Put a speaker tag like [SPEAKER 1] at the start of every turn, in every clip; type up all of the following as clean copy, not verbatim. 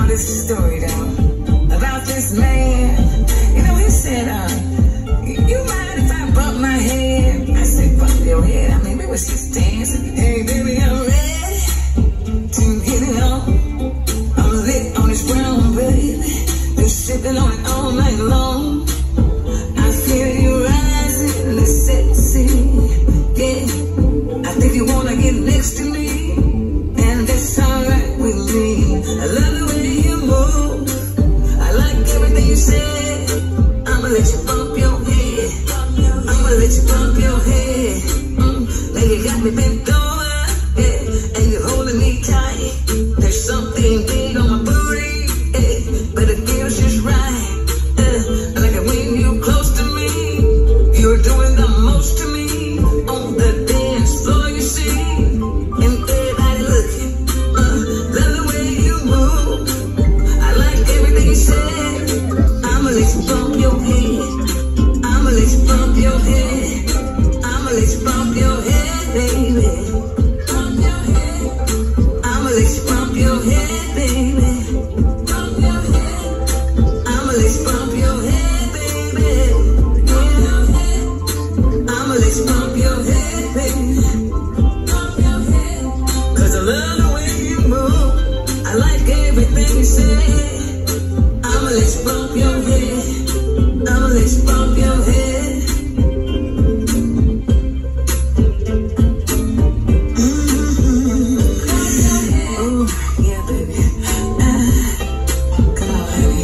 [SPEAKER 1] this story down about this man. You know, he said, you mind if I bump my head? I said, bump your head? I mean, we was just dancing. Hey, baby, I'm ready to get it on. I'm lit on this brown, baby. Been sipping on it all night long. I feel you rising, the sexy, yeah. I think you wanna get next to me, and that's alright with me. I love the way you move, I like everything you say. I'ma let you bump your head, I'ma let you bump your head. Now you got me bent over, yeah, and you're holding me tight. There's something big on my booty, yeah, but it feels just right. I like it when you close to me, you're doing the most to me. On the dance floor you see, and everybody looking, love the way you move, I like everything you say. I'ma let you bump your head, I'ma let you bump your head, I'ma let you bump your head, baby. Bump your head, I'ma let you bump your head, baby. Bump your head, I'ma let you bump your head, baby. Bump your head, I'ma let you bump your head, baby. Bump your head, 'cause I love the way you move, I like everything you say. I'ma let you bump your head, I'ma let you bump your head. Oh, yeah, baby. Come on, baby.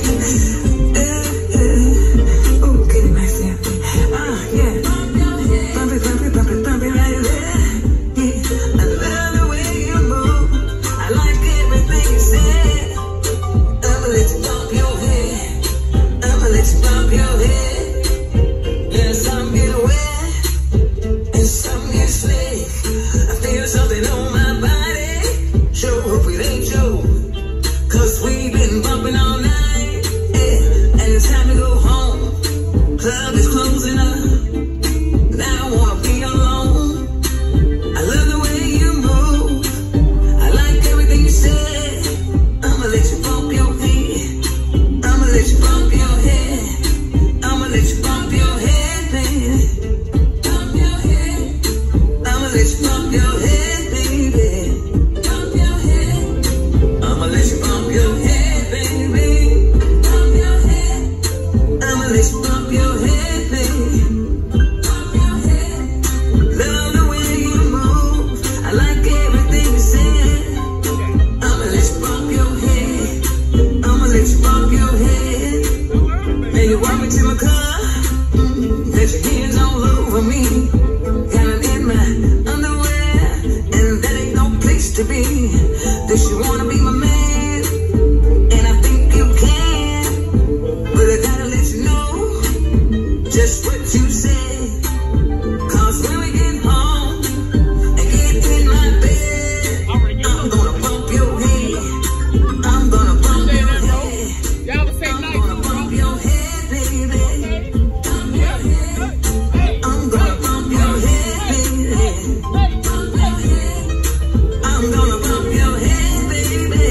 [SPEAKER 1] Oh, get it myself. Yeah. Bump it, bump it, bump it, bump it right there. Yeah. I love the way you move, I like everything you say. I'ma let you bump your head, I'ma let you bump your head. Yeah, some get wet and some get slick. I feel something on my body, sure hope it ain't you, 'cause we've been bumping all night, yeah, and it's time to go home. Club is closing up, now I wanna be alone. I love the way you move, I like everything you say. I'ma let you bump your head, I'ma let you bump your head, I'ma let you bump your head, baby. Bump your head, I'ma let you bump your head, baby. Bump your head, I'ma let you bump your head, baby. Bump your head, I'ma let you bump your head, baby. Bump your head, love the way you move, I like everything you say. I'ma let you bump your head, I'ma let you bump your head. Now you walk me to my car, let your hands all over me. Got it in my underwear, and that ain't no place to be. Does you wanna be my man? And I think you can, but I gotta let you know just what you said. 'Cause when we get home and get in my bed, I'm gonna bump your head, I'm gonna bump your head,
[SPEAKER 2] Y'all would say
[SPEAKER 1] I'm
[SPEAKER 2] nice,
[SPEAKER 1] gonna bump your head, baby. Bump your head, I'm gonna bump your head, baby. Bump your head, I'm gonna bump your head, baby.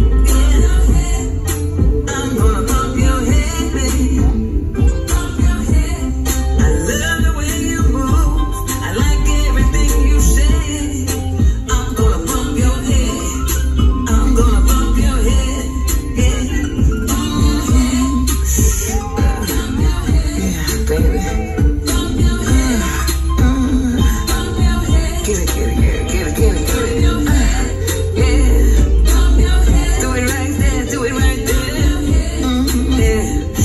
[SPEAKER 1] Yeah, I'm gonna bump your head, baby. Bump your head, I love the way you move, I like everything you say. I'm gonna bump your head, I'm gonna bump your head, yeah. Yeah, baby. Get it, get it, get it, get it, get it, get it. Yeah. Do it right there, do it right there. Yeah.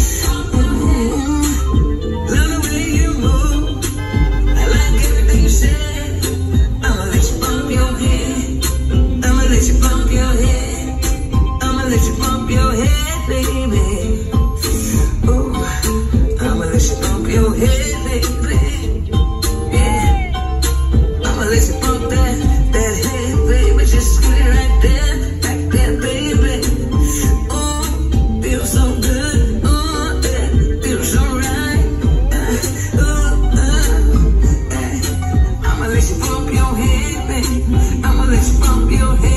[SPEAKER 1] Love the way you move, I like everything you say. I'ma let you bump your head, I'ma let you bump your head, I'ma let you bump your head, baby. Ooh, I'ma let you bump your head, baby. Yeah, I'ma let you bump that head, baby. Just get it right there, baby. Oh, feels so good. Oh, yeah, feels so right. I'ma let you bump your head, baby. I'ma let you bump your head.